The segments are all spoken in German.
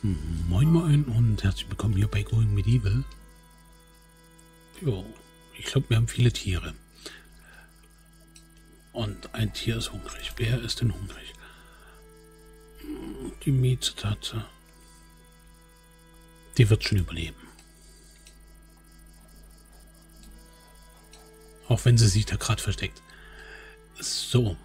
Moin Moin und herzlich willkommen hier bei Going Medieval. Jo, ich glaube, wir haben viele Tiere. Und ein Tier ist hungrig. Wer ist denn hungrig? Die Miezekatze. Die wird schon überleben. Auch wenn sie sich da gerade versteckt. So,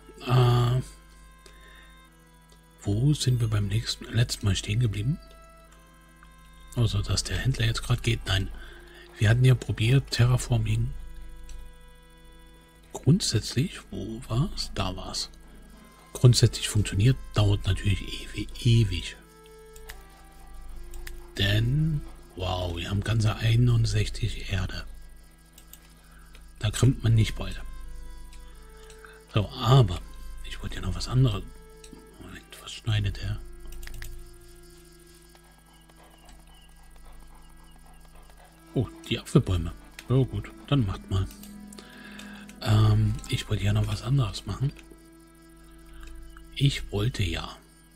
wo sind wir beim letzten Mal stehen geblieben? Also, dass der Händler jetzt gerade geht. Nein, wir hatten ja probiert, Terraforming. Grundsätzlich, wo war es? Da war es. Grundsätzlich funktioniert, dauert natürlich ewig. Denn, wow, wir haben ganze 61 Erde. Da kriegt man nicht beide. So, aber ich wollte ja noch was anderes. Moment, was schneidet er? Oh, die Apfelbäume. Ja gut, dann macht mal. Ich wollte ja noch was anderes machen. Ich wollte ja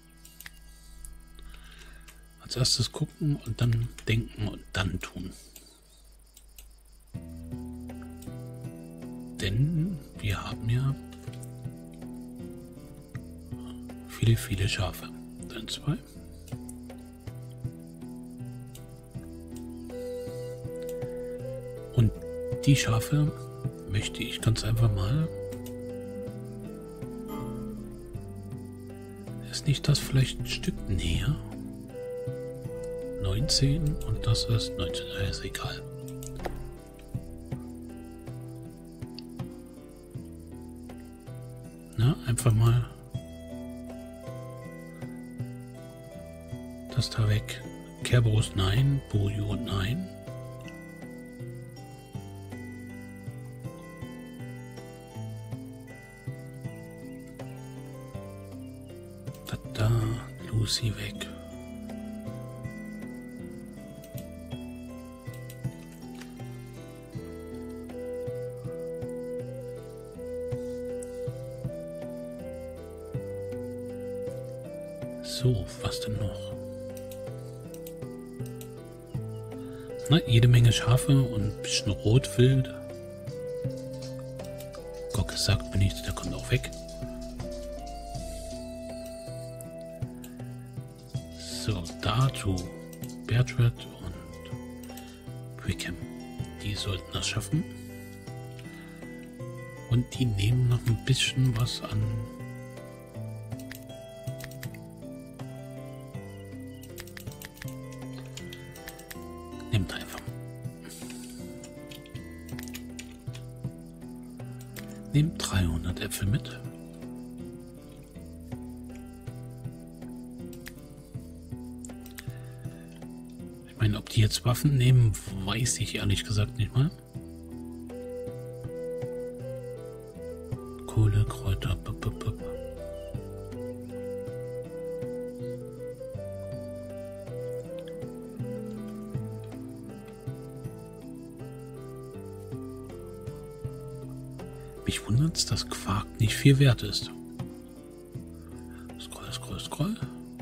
als erstes gucken und dann denken und dann tun. Denn wir haben ja viele Schafe. Dann 2. Und die Schafe möchte ich ganz einfach mal. Ist nicht das vielleicht ein Stück näher? 19 und das ist 19. Ist egal. Na, einfach mal das da weg. Kerberos nein, Bojo nein. Da, Lucy weg. So, was denn noch? Na, jede Menge Schafe und ein bisschen Rotwild. Gocke sagt mir nichts, der kommt auch weg. So, dazu Bertrand und Wickham. Die sollten das schaffen. Und die nehmen noch ein bisschen was an. Nehmt einfach. Nehmt 300 Äpfel mit. Ob die jetzt Waffen nehmen, weiß ich ehrlich gesagt nicht mal. Kohle, Kräuter, Mich wundert es, dass Quark nicht viel wert ist. Scroll.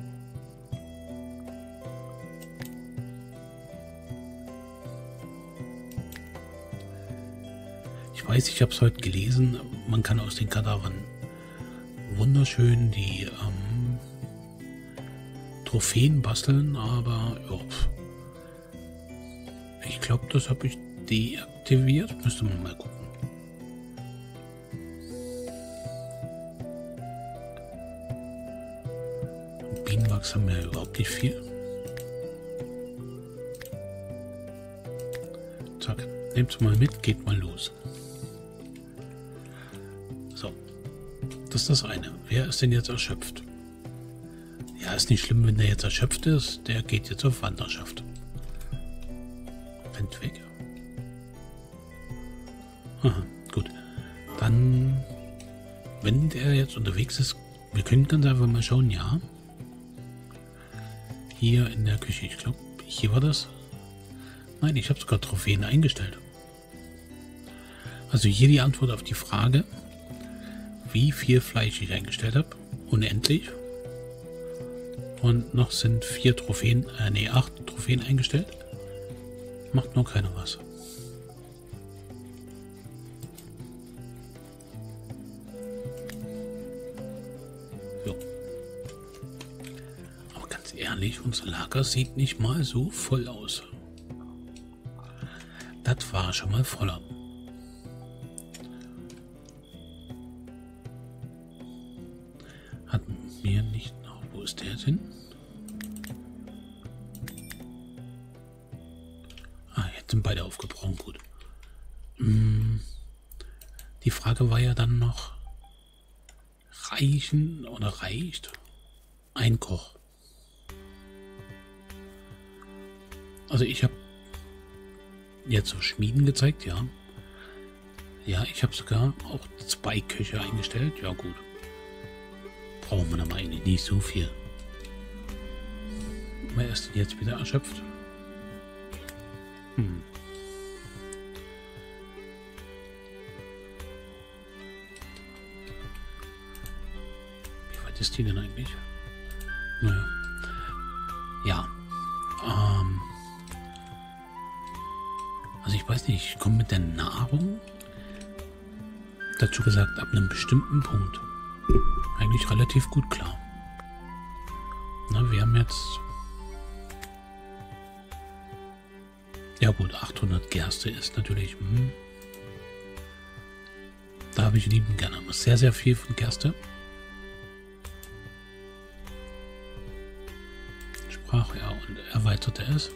Ich habe es heute gelesen, man kann aus den Kadavern wunderschön die Trophäen basteln, aber ja, ich glaube, das habe ich deaktiviert. Müsste man mal gucken. Bienenwachs haben wir überhaupt nicht viel. Zack, nehmt es mal mit, geht mal los. Das ist das eine. Wer ist denn jetzt erschöpft? Ja, ist nicht schlimm, wenn der jetzt erschöpft ist. Der geht jetzt auf Wanderschaft. Rennt weg. Aha, gut. Dann, wenn der jetzt unterwegs ist, wir können ganz einfach mal schauen, ja. Hier in der Küche, ich glaube, hier war das. Nein, ich habe sogar Trophäen eingestellt. Also hier die Antwort auf die Frage, wie viel Fleisch ich eingestellt habe. Unendlich. Und noch sind 4 Trophäen, 8 Trophäen eingestellt. Macht nur keiner was. So. Aber ganz ehrlich, unser Lager sieht nicht mal so voll aus. Das war schon mal voller. Hatten wir nicht noch... Wo ist der denn? Ah, jetzt sind beide aufgebrochen. Gut. Die Frage war ja dann noch... Reichen oder reicht ein Koch? Also ich habe jetzt so Schmieden gezeigt, ja. Ja, ich habe sogar auch 2 Köche eingestellt. Ja gut. Brauchen wir aber eigentlich nicht so viel. Wer ist denn jetzt wieder erschöpft? Wie weit ist die denn eigentlich? Naja. Ja. Also ich weiß nicht, ich komme mit der Nahrung, dazu gesagt, ab einem bestimmten Punkt eigentlich relativ gut klar. Na, wir haben jetzt... Ja gut, 800 Gerste ist natürlich... Da habe ich lieben gerne sehr, sehr viel von Gerste. Sprach er und erweiterte es.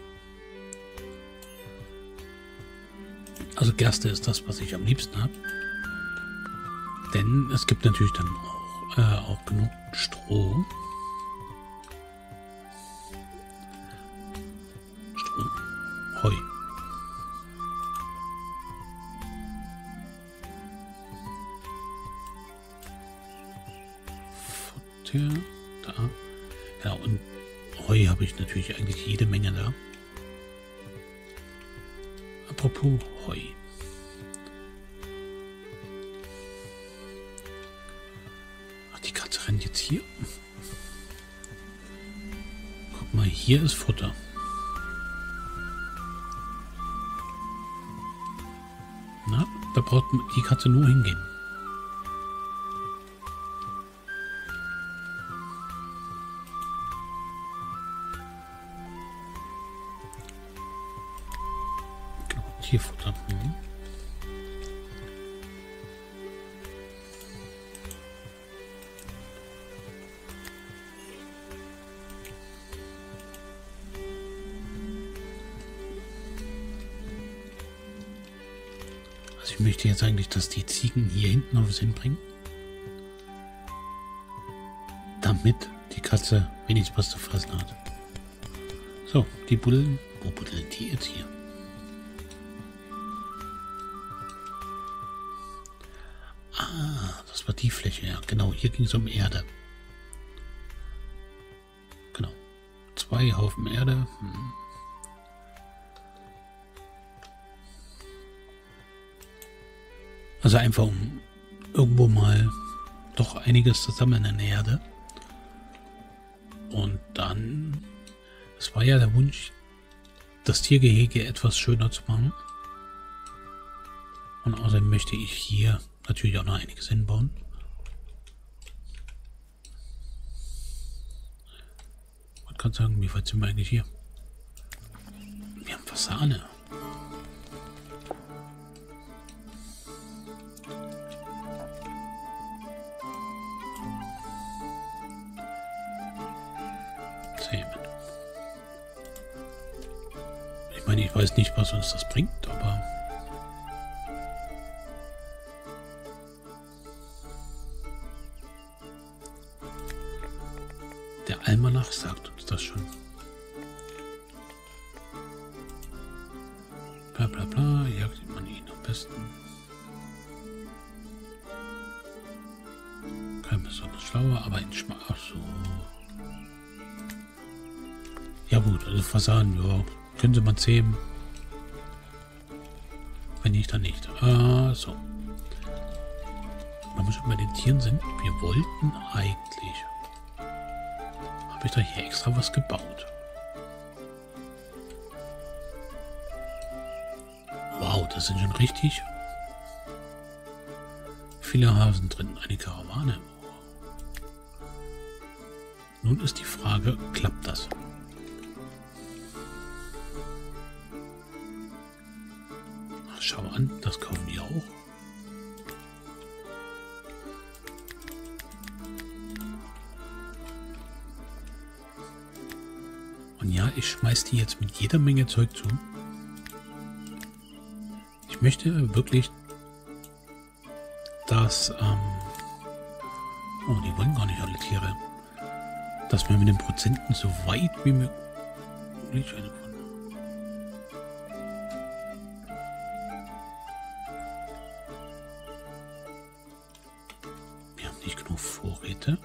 Also Gerste ist das, was ich am liebsten habe. Denn es gibt natürlich dann auch genug Stroh. Heu. Futter. Da. Ja, und Heu habe ich natürlich eigentlich jede Menge da. Apropos Heu. Ach, die Katze rennt jetzt hier. Guck mal, hier ist Futter. Na, da braucht die Katze nur hingehen. Genau, Tierfutter. Ich möchte jetzt eigentlich, dass die Ziegen hier hinten auf Sinn bringen. Damit die Katze wenigstens was zu fressen hat. So, die buddeln. Wo buddeln die jetzt hier? Ah, das war die Fläche, ja. Genau, hier ging es um Erde. Genau. 2 Haufen Erde. Also einfach um irgendwo mal doch einiges zu sammeln in der Erde. Und dann, es war ja der Wunsch, das Tiergehege etwas schöner zu machen. Und außerdem möchte ich hier natürlich auch noch einiges hinbauen. Man kann sagen, wie weit sind wir eigentlich hier? Wir haben Fasane. Ich meine, ich weiß nicht, was uns das bringt, aber... Der Almanach sagt uns das schon. Bla bla bla, jagt man ihn am besten. Kein besonders schlauer, aber ein Schmack. Ach so. Ja gut, also Fasanen, ja. Können Sie mal zähmen. Wenn nicht, dann nicht. So. Wenn wir schon bei den Tieren sind, wir wollten eigentlich... Habe habe ich da hier extra was gebaut. Wow, das sind schon richtig viele Hasen drin. Eine Karawane. Nun ist die Frage, klappt das? Ach, schau an, das kaufen die auch. Und ja, ich schmeiß die jetzt mit jeder Menge Zeug zu. Ich möchte wirklich, dass, oh, die wollen gar nicht alle Tiere, dass wir mit den Prozenten so weit wie möglich eine von. Wir haben nicht genug Vorräte.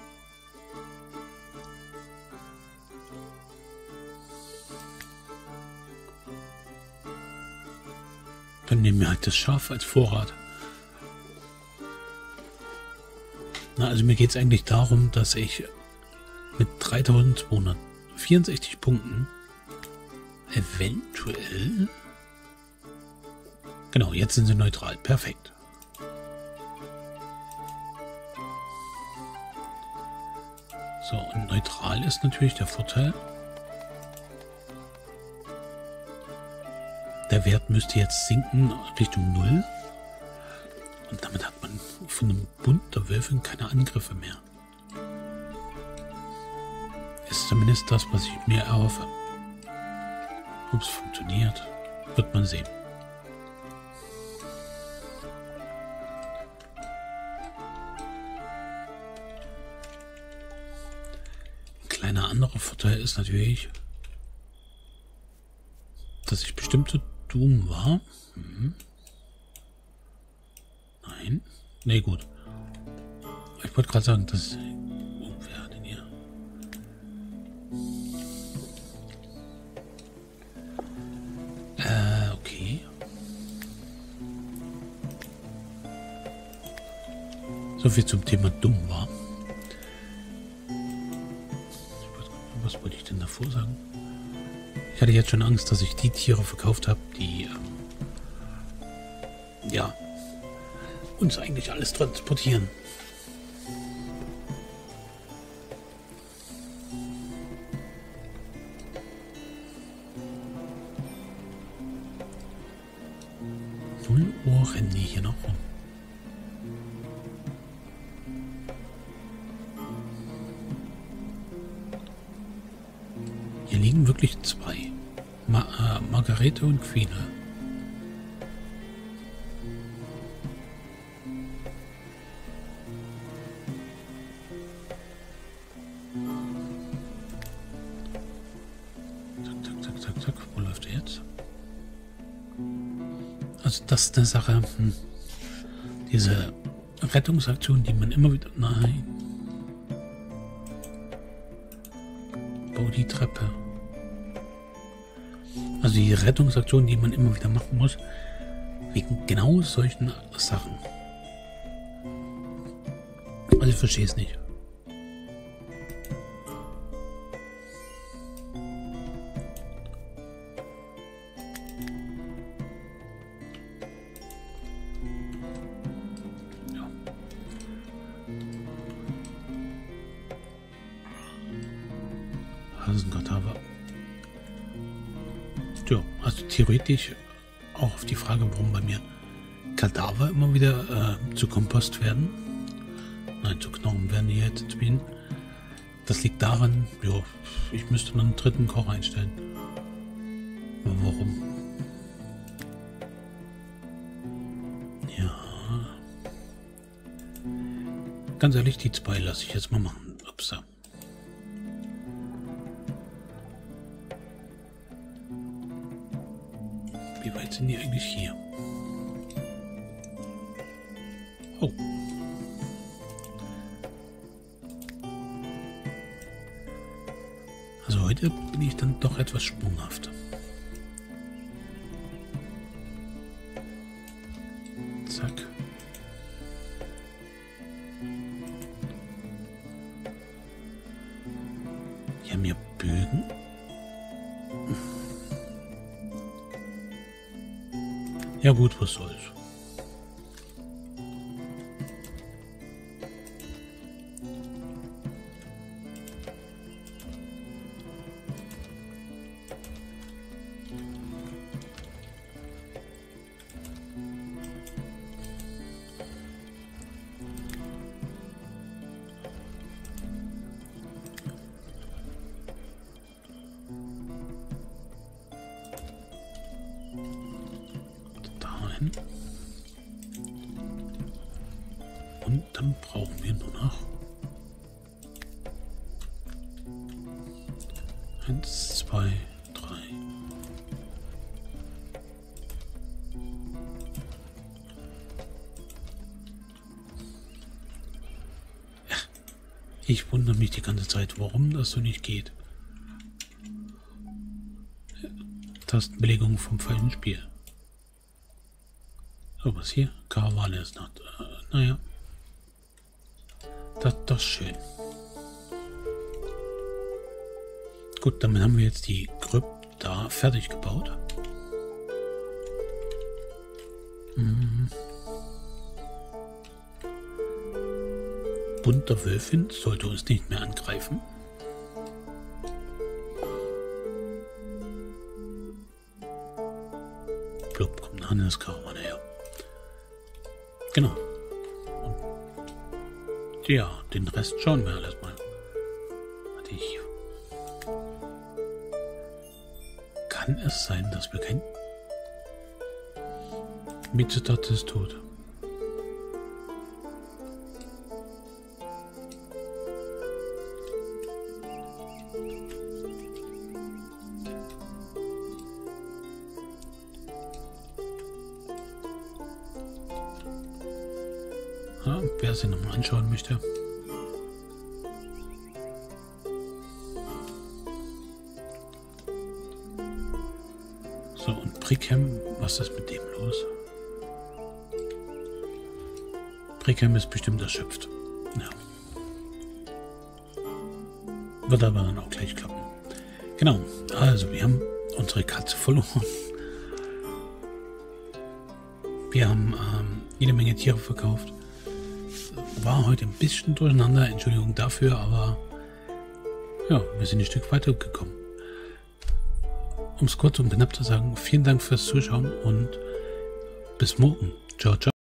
Dann nehmen wir halt das Schaf als Vorrat. Na, also mir geht es eigentlich darum, dass ich mit 3264 Punkten eventuell... Genau, jetzt sind sie neutral. Perfekt. So, und neutral ist natürlich der Vorteil. Der Wert müsste jetzt sinken Richtung 0. Und damit hat man von einem Bund der Wölfe keine Angriffe mehr. Ist zumindest das, was ich mir erhoffe. Ob es funktioniert, wird man sehen. Ein kleiner anderer Vorteil ist natürlich, dass ich bestimmt so dumm war. Nein. Nee, gut. Ich wollte gerade sagen, dass... Oh, wer hat denn hier? Okay. So viel zum Thema dumm war. Was wollte ich denn davor sagen? Ich hatte jetzt schon Angst, dass ich die Tiere verkauft habe, die ja uns eigentlich alles transportieren. Rennen die hier noch rum. Hier liegen wirklich zwei. Margarete und Queen. Zack, zack, zack, zack, zack. Wo läuft er jetzt? Also das ist eine Sache. Diese Rettungsaktion, die man immer wieder... Nein. Bau die Treppe. Also die Rettungsaktion, die man immer wieder machen muss, wegen genau solchen Sachen. Also ich verstehe es nicht. Ja. Hasenkadaver. Ja, also theoretisch auch auf die Frage, warum bei mir Kadaver immer wieder zu Kompost werden. Nein, zu Knochen werden die jetzt spielen. Das liegt daran, ja, ich müsste noch einen dritten Koch einstellen. Aber warum? Ja. Ganz ehrlich, die zwei lasse ich jetzt mal machen. Upsa. Wie weit sind die eigentlich hier? Oh. Also heute bin ich dann doch etwas sprunghaft. Zack. Ja gut, was soll's. Dahin. Und dann brauchen wir nur noch 1, 2, 3. Ja, ich wundere mich die ganze Zeit, warum das so nicht geht. Tastenbelegung vom falschen Spiel. So, was hier? Karawane ist noch. Naja. Das ist schön. Gut, damit haben wir jetzt die Krypta fertig gebaut. Bunter Wölfin sollte uns nicht mehr angreifen. Blub, kommt ein anderes Karawane her. Genau. Und ja, den Rest schauen wir alles mal. Warte, kann es sein, dass wir kein Mitzitat ist tot. Ja, wer sie nochmal anschauen möchte. So, und Brickham, was ist mit dem los? Brickham ist bestimmt erschöpft. Ja. Wird aber dann auch gleich klappen. Genau, also wir haben unsere Katze verloren. Wir haben jede Menge Tiere verkauft. War heute ein bisschen durcheinander, Entschuldigung dafür, aber ja, wir sind ein Stück weiter gekommen. Um es kurz und knapp zu sagen, vielen Dank fürs Zuschauen und bis morgen. Ciao, ciao.